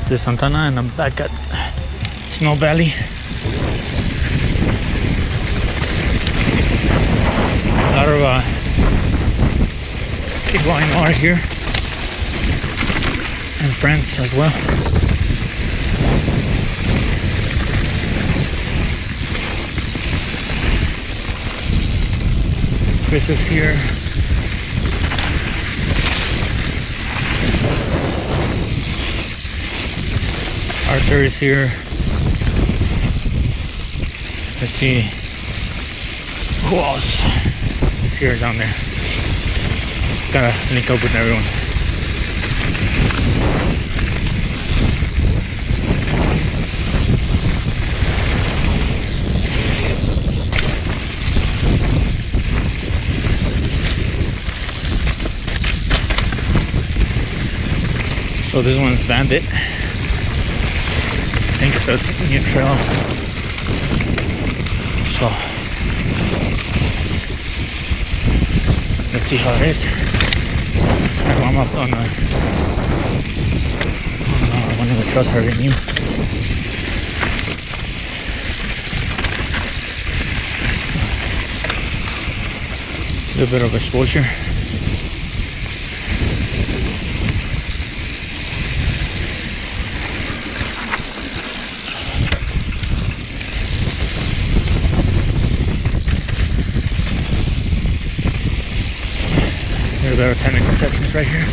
This is Santana, and I'm back at Snow Valley. A lot of people I know are here, and friends as well. Chris is here. Arthur is here. Let's see who else is here down there. Gotta link up with everyone. So this one's Bandit. I think it's a new trail. So let's see how it is. I'm up on one of the trails I already knew. A little bit of exposure. There are technical sections right here.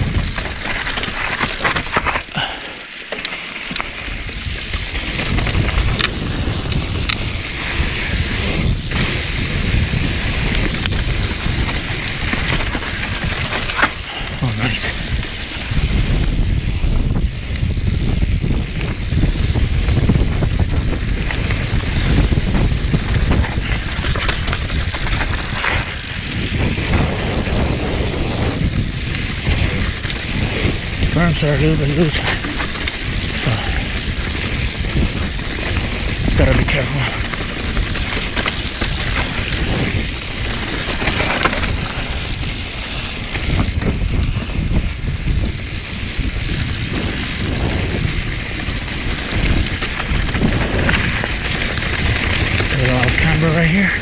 Oh, nice. Arms are a little bit loose, so gotta be careful. A little off camber right here.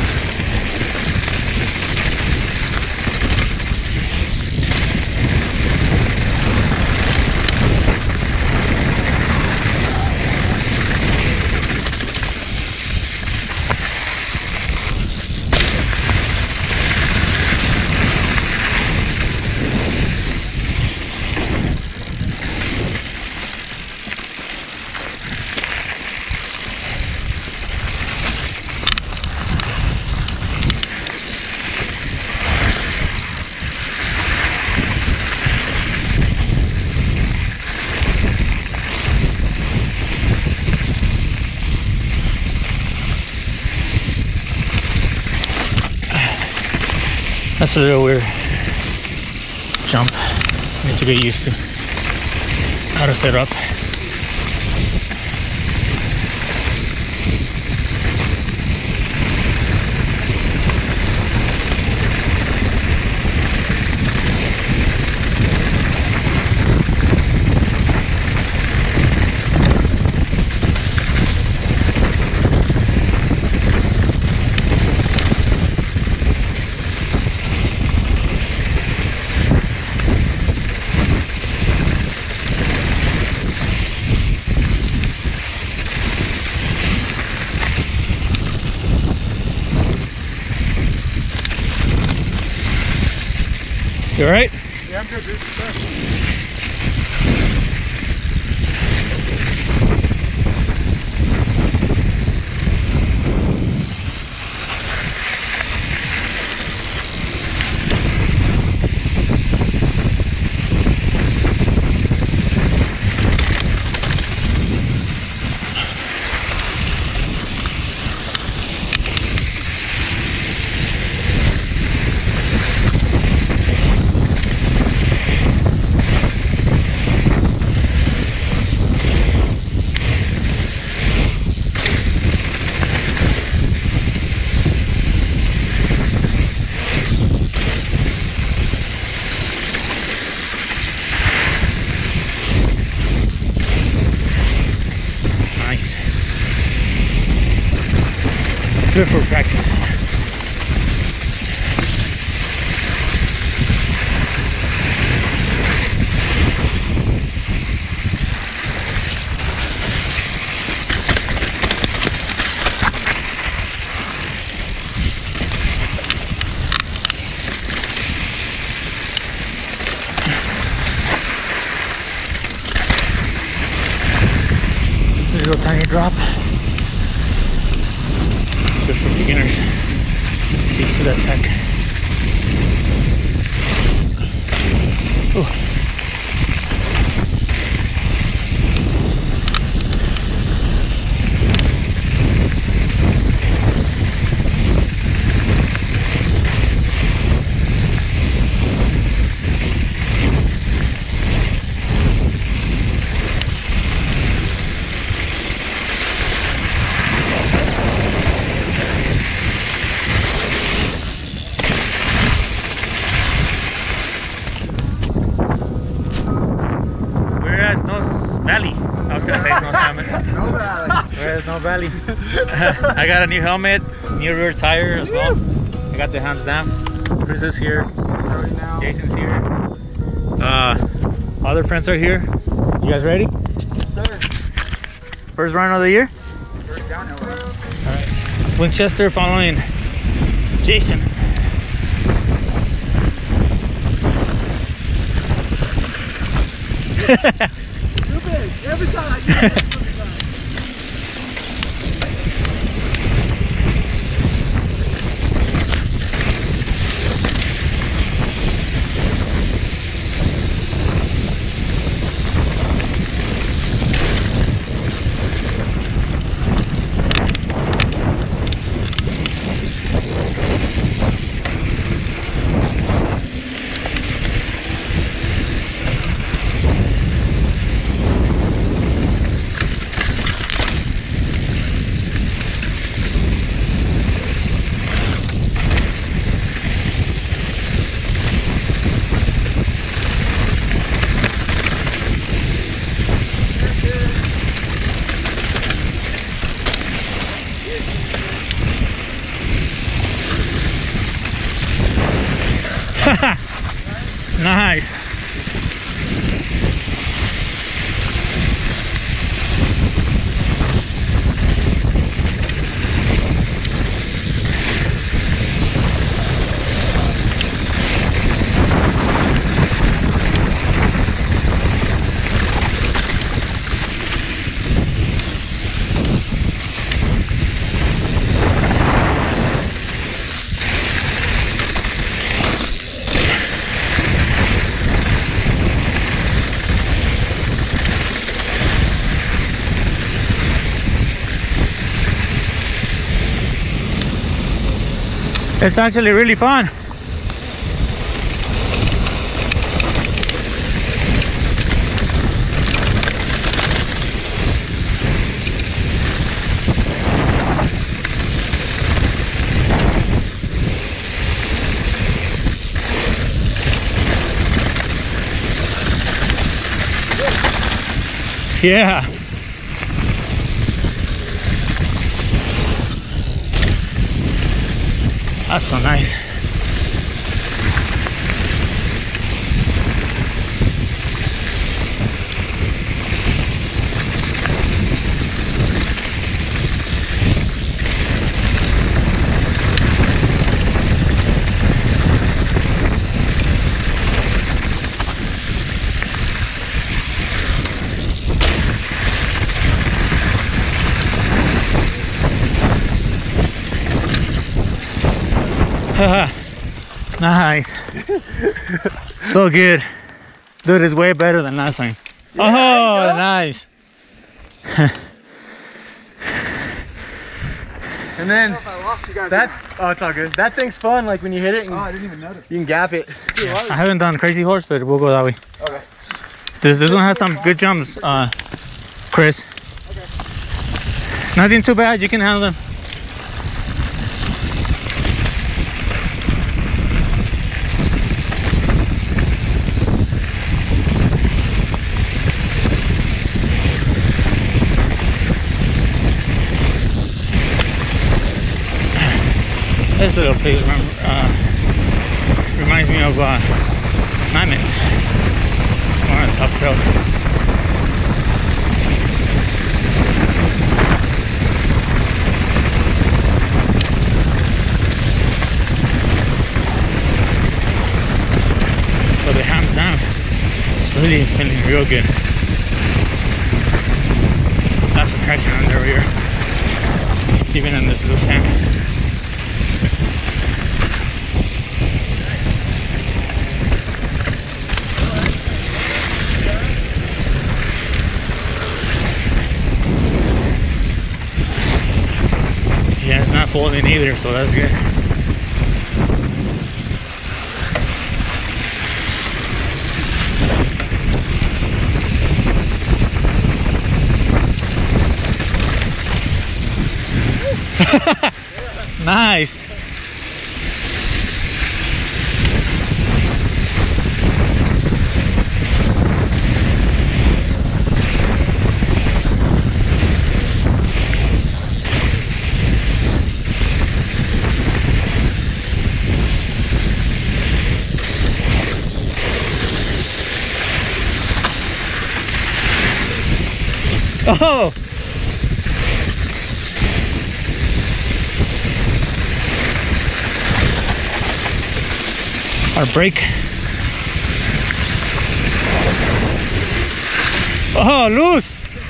That's a little weird jump. I need to get used to how to set up. You alright? Yeah, I'm good, dude. Good for practice. Little tiny drop. Good for beginners. Piece of that tech. Ooh. Valley. I was gonna say it's no salmon. No valley. Where's no valley? I got a new helmet, new rear tire as well. I got the hands down. Chris is here. Jason's here. Other friends are here. You guys ready? Yes, sir. First run of the year? First downhill run. Alright. Winchester following Jason. Too big. Every time I get it. Nice. It's actually really fun. Yeah. That's so nice. Nice. So good. Dude, it's way better than last time. Yeah, oh, nice. And then that, oh, it's all good. That thing's fun, like when you hit it. And I didn't even notice. You can gap it. Dude, I haven't done Crazy Horse, but we'll go that way. Okay. This one has some good jumps, Chris. Okay. Nothing too bad. You can handle them. This little place reminds me of Mammoth, one of the top trails. So the hands down, it's really feeling real good. Lots of traction on the rear, even in this little sand. Yeah, it's not folding either, so that's good. Nice. Oh! Our brake. Oh, loose!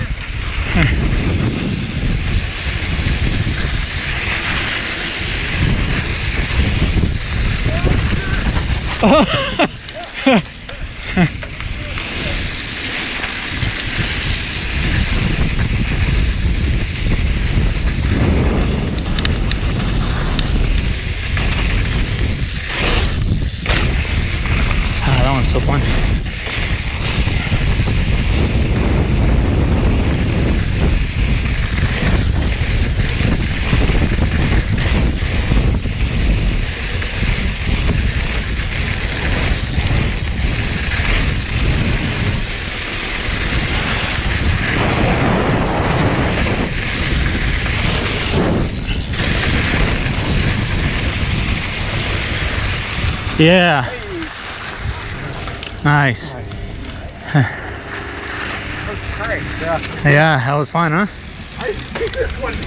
Oh. That one's so fun. Yeah. Nice. That was tight. Yeah. Yeah, that was fun, huh? I think this one.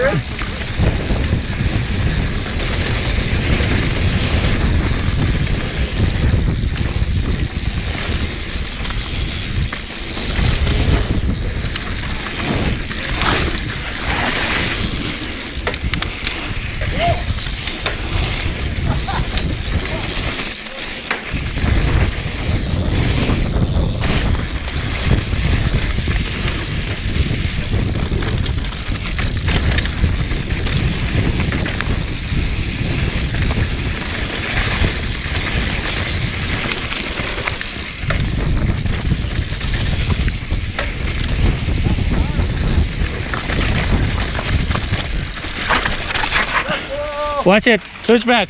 Watch it, switch back.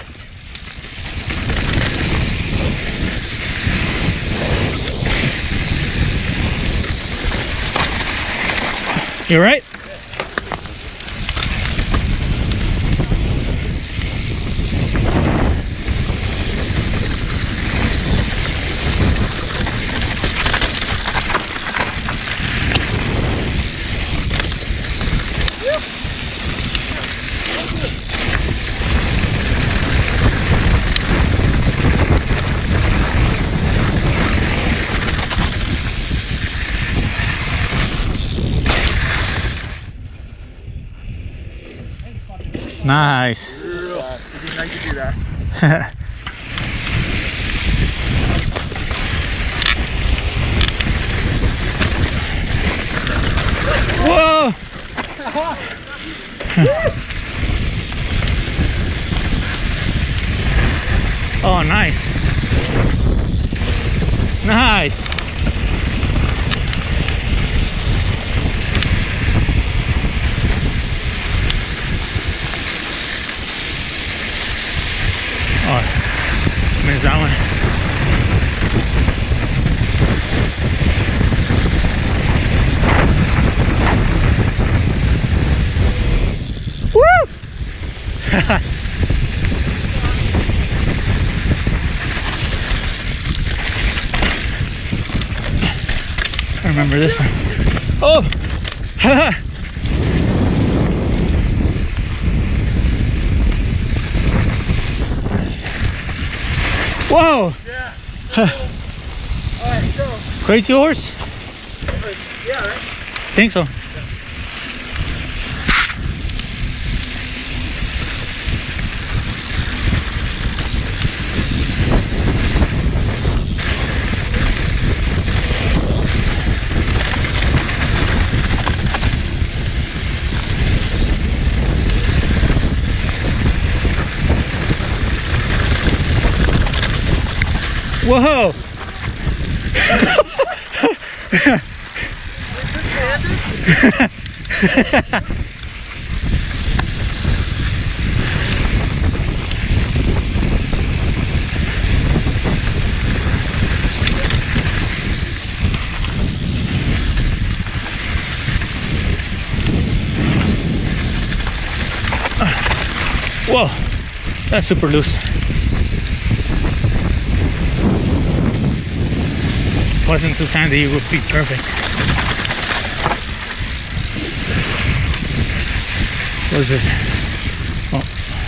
You right? Nice. It'd be nice to do that. Whoa! Oh, nice. Nice. Oh, there's that one. Woo! remember this one. Oh! Whoa! Yeah. Alright, so. Crazy horse? Yeah, right? Think so. Whoa! Whoa, that's super loose. Wasn't too sandy, it would be perfect. What's this? Oh.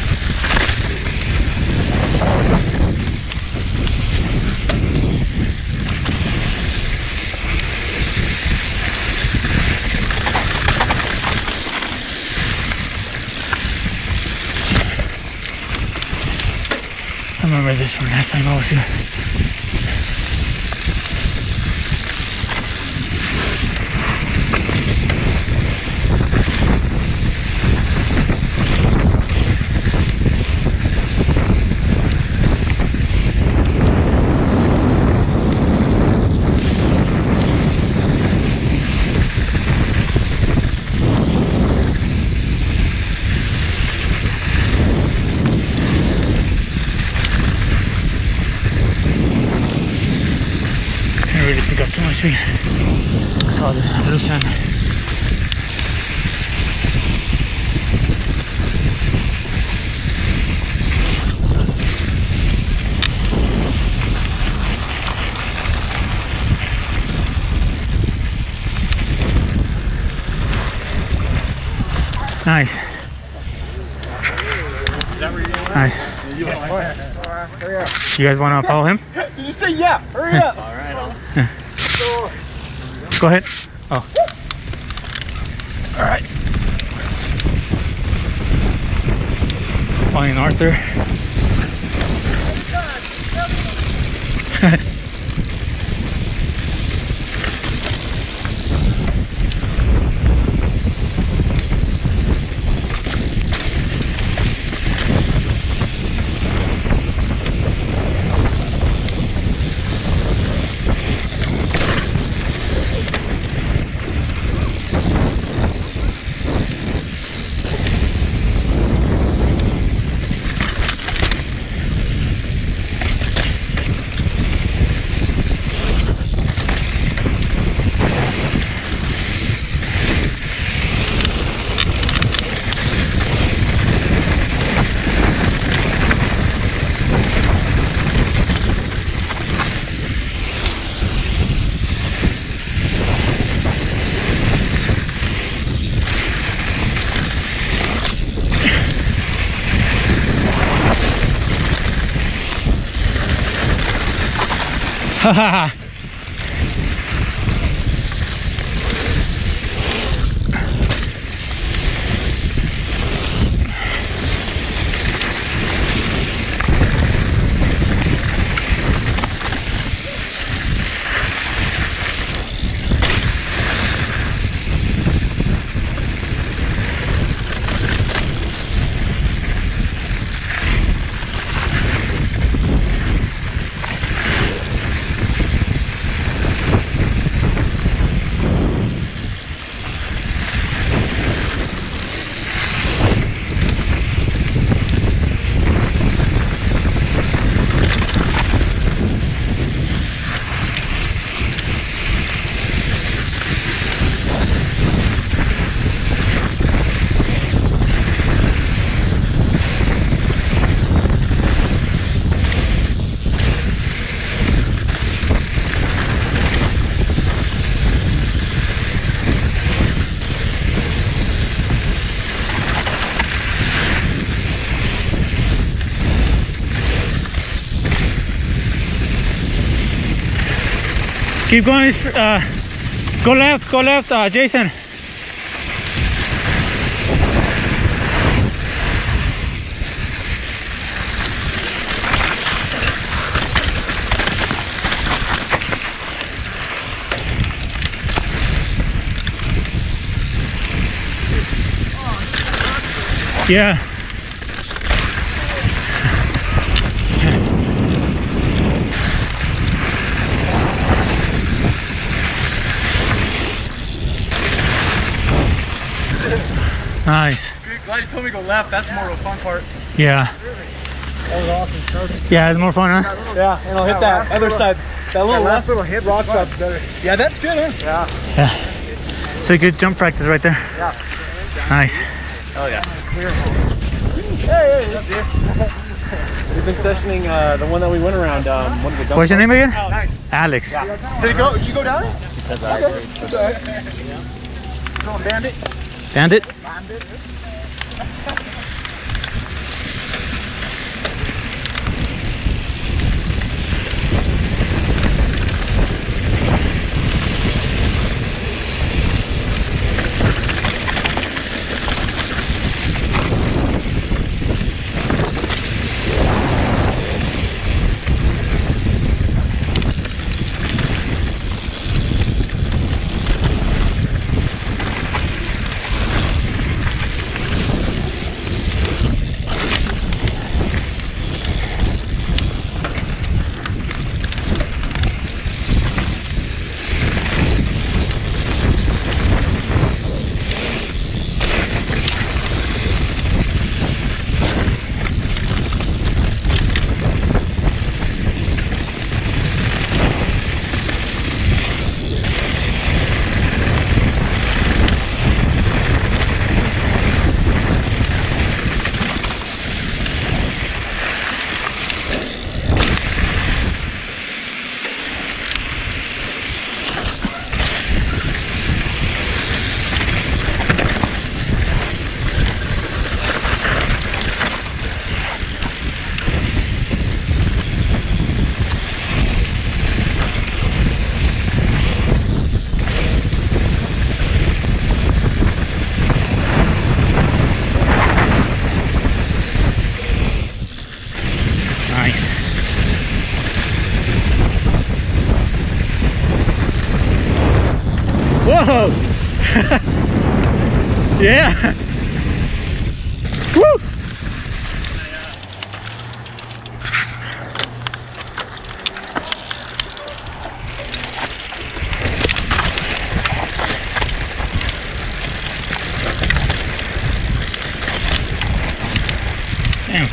I remember this from last time I was here. Really pick up too much speed. Look at all this loose sand. Nice. Nice. You guys want to follow him? Did you say yeah? Hurry up. All right. Go ahead. Oh. All right. Following Arthur. Ha ha ha. Keep going. Go left, Jason. Yeah. Nice. Glad you told me to go left. That's more of a fun part. Yeah. That was awesome. Yeah, it's more fun, huh? Yeah, and I'll hit that other side. That little hit rock shot's better. Yeah, that's good, huh? Yeah. Yeah. So good jump practice right there. Yeah. Nice. Oh yeah. Hey, we've been sessioning the one that we went around. What is it? What's your name again? Alex. Alex. Yeah. Did it go? You go down it? That's all right. That's all right. Going Bandit. Bandit. Bandit. Nice. Whoa! Yeah! Woo! Damn.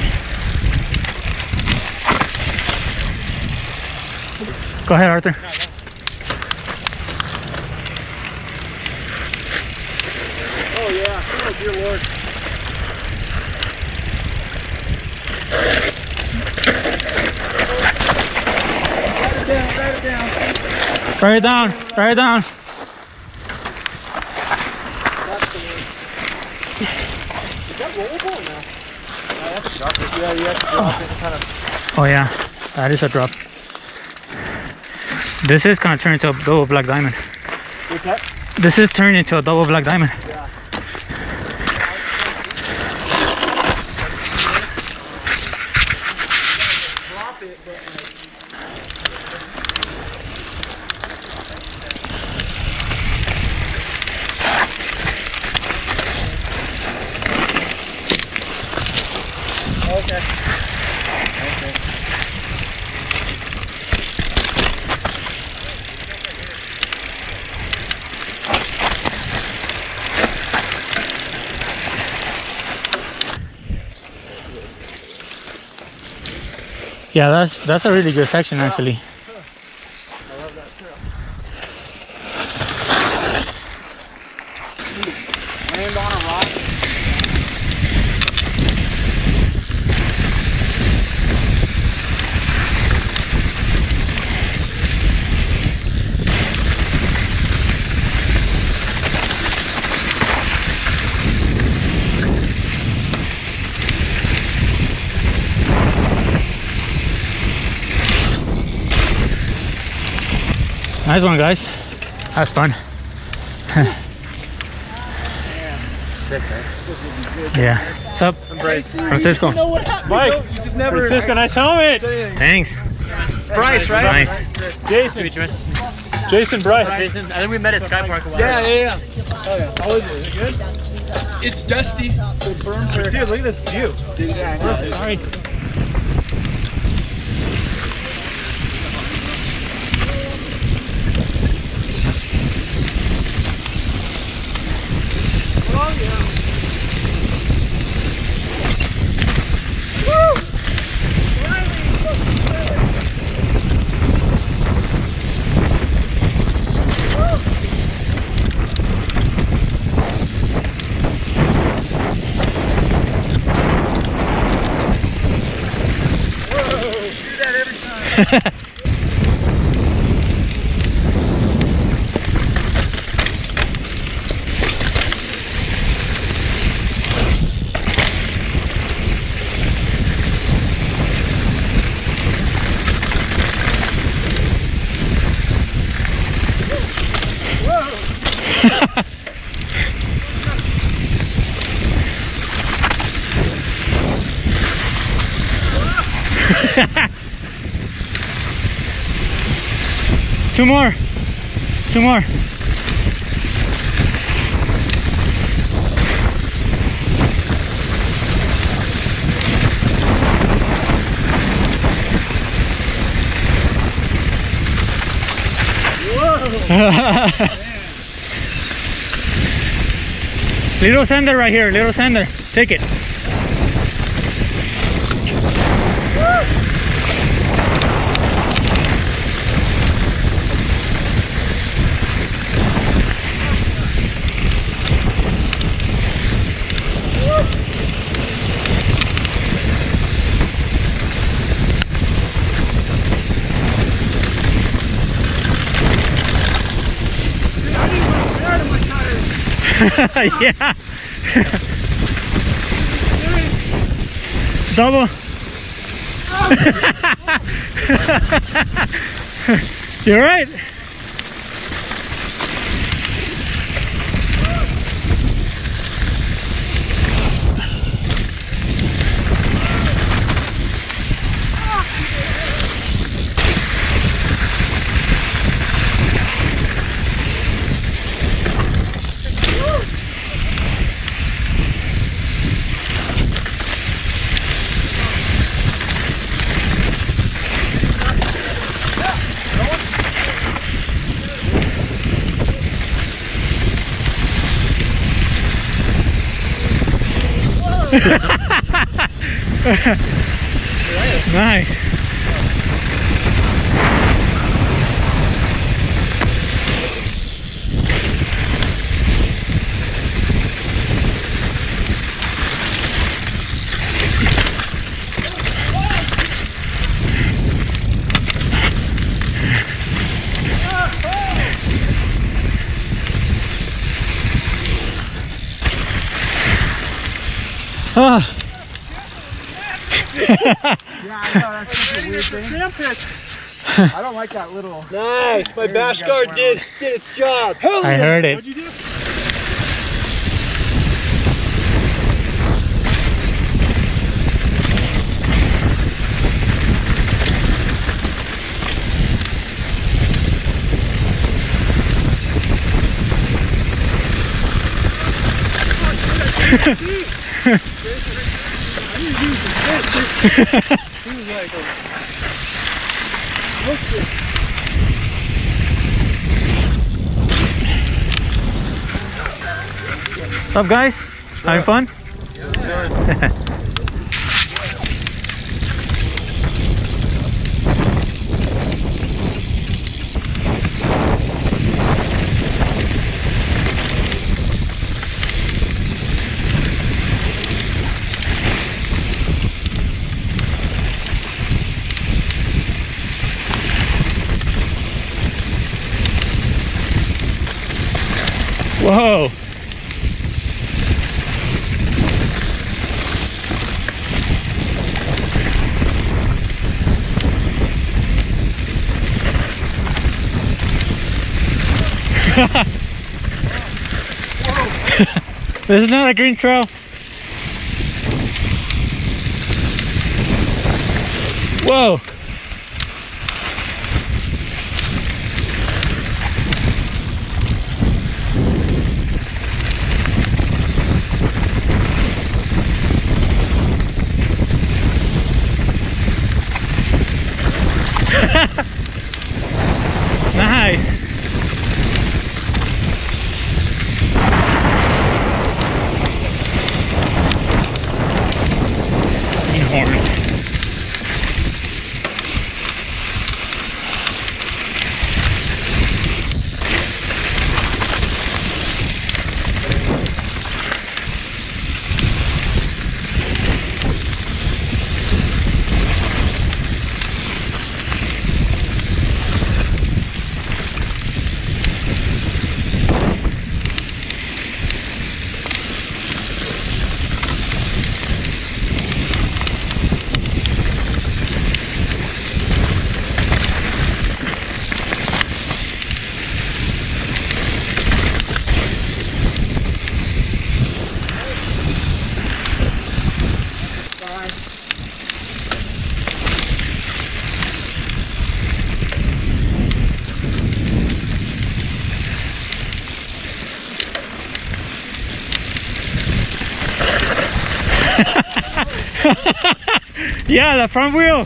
Go ahead, Arthur. Oh yeah. Oh dear Lord. Write it down. Write it down. Write it down. That's the one. Is that rollable now? No, that's a drop. Yeah, you have to drop it kind of. Oh yeah, that is a drop. This is gonna turn into a double black diamond. What's that? This is turning into a double black diamond. Yeah. Drop it, but okay. Yeah, that's a really good section actually. I love that trail. Land on a rock. Nice one, guys. That's fun. Sick, man. Yeah. What's up, Bryce. Francisco? You know what happened? Mike. You just never. Francisco, nice helmet. Thanks. Bryce, right? Nice. Jason. Jason, Bryce. Jason, I think we met at Sky Park a while Yeah, ago. yeah, yeah. Oh yeah. How is it? Is it good? It's dusty. The berms are. Dude, look at this view. Yeah, I know. All right. Oh yeah. Two more. Two more. Little sender right here, little sender. Take it. Yeah. Double. You're right. Nice. Ah. Yeah, I know. That's a weird thing. I don't like that little. Nice. My bash guard did its job. Hell I heard it. What'd you do? What's up, guys? Having fun? Whoa. This is not a green trail. Whoa. Nice. Greenhorn. Yeah, the front wheel.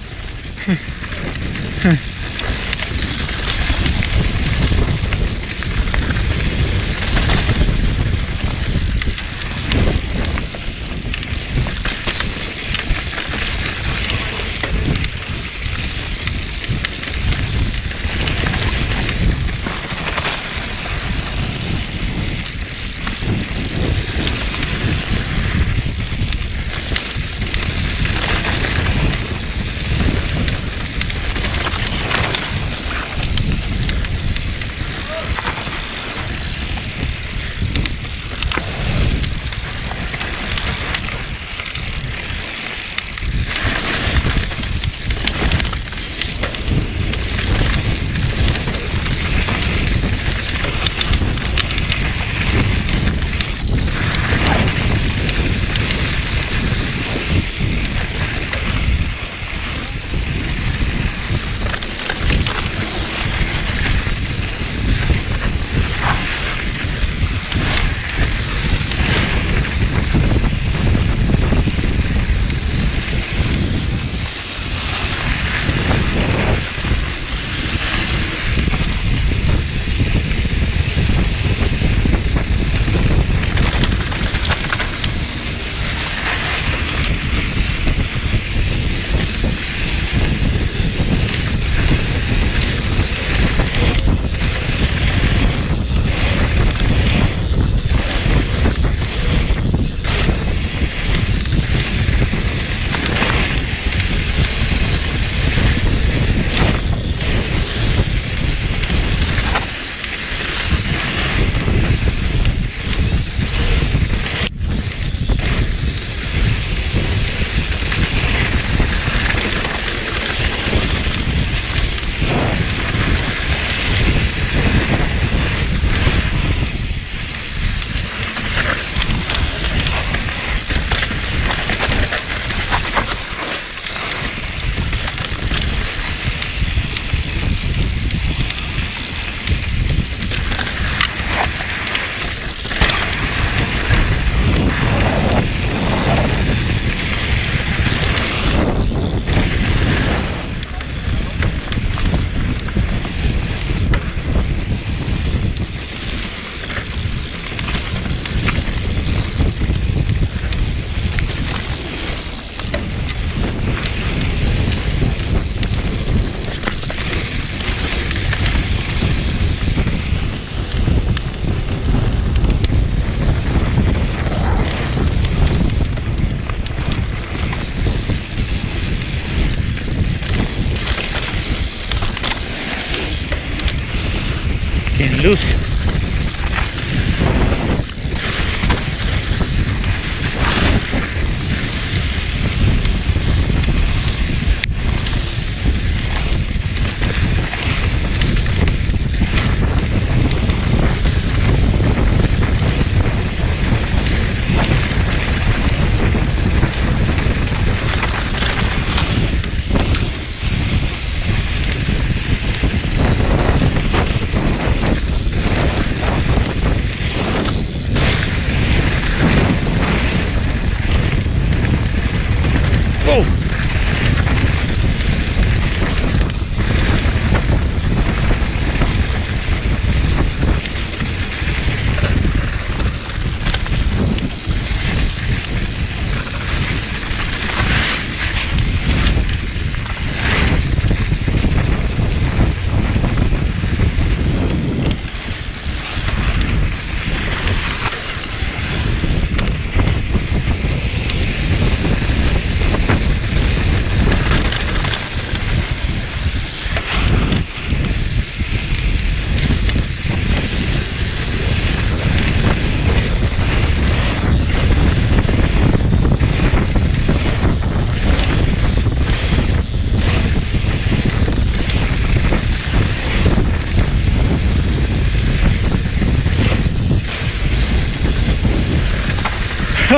Getting loose.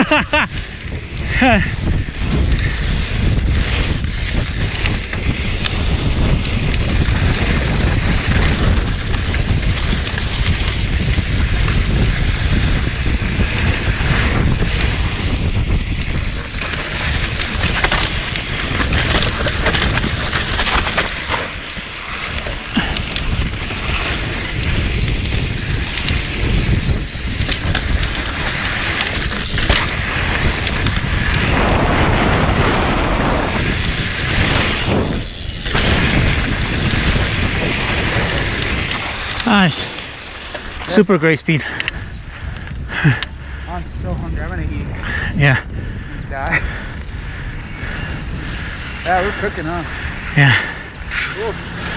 Nice. Super great speed. I'm so hungry. I'm gonna eat. Yeah. Die. Yeah, we're cooking, huh? Yeah. Whoa.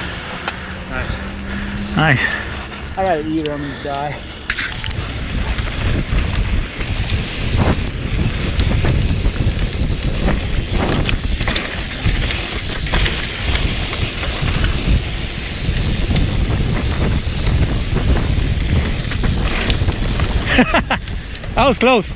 Nice. I gotta eat or I'm gonna die. That was close.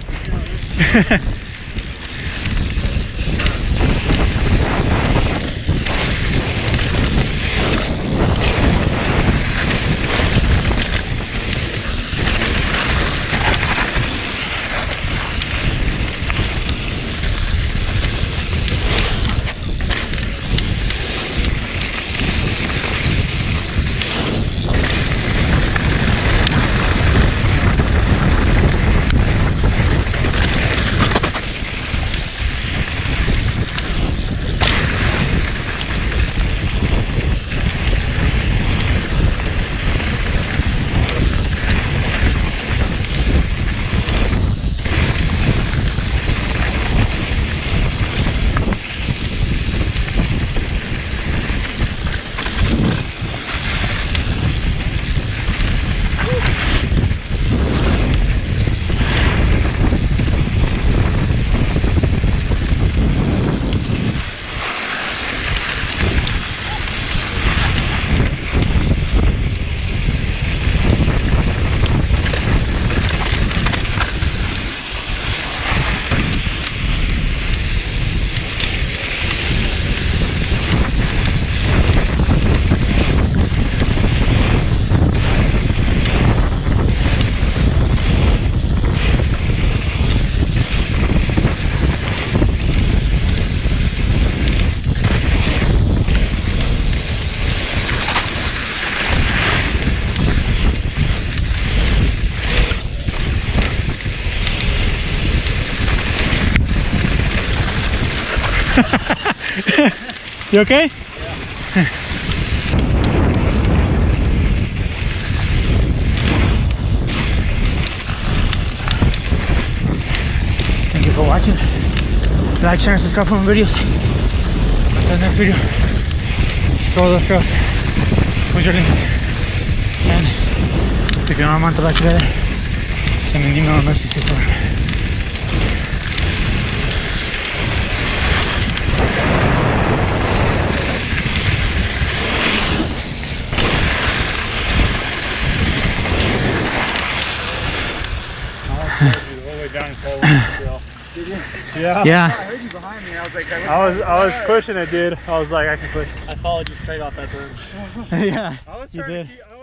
You okay? Yeah. Thank you for watching. Like, share, and subscribe for more videos. Until the next video, explore those trails. Push your limits. And if you want to mountain bike together, send me an email or message to Instagram. Down Cold. Did you? Yeah. Yeah. I heard you behind me. I was like, I was pushing it, dude. I was like, I can push. I followed you straight off that berm. Yeah. I was You trying to did. keep,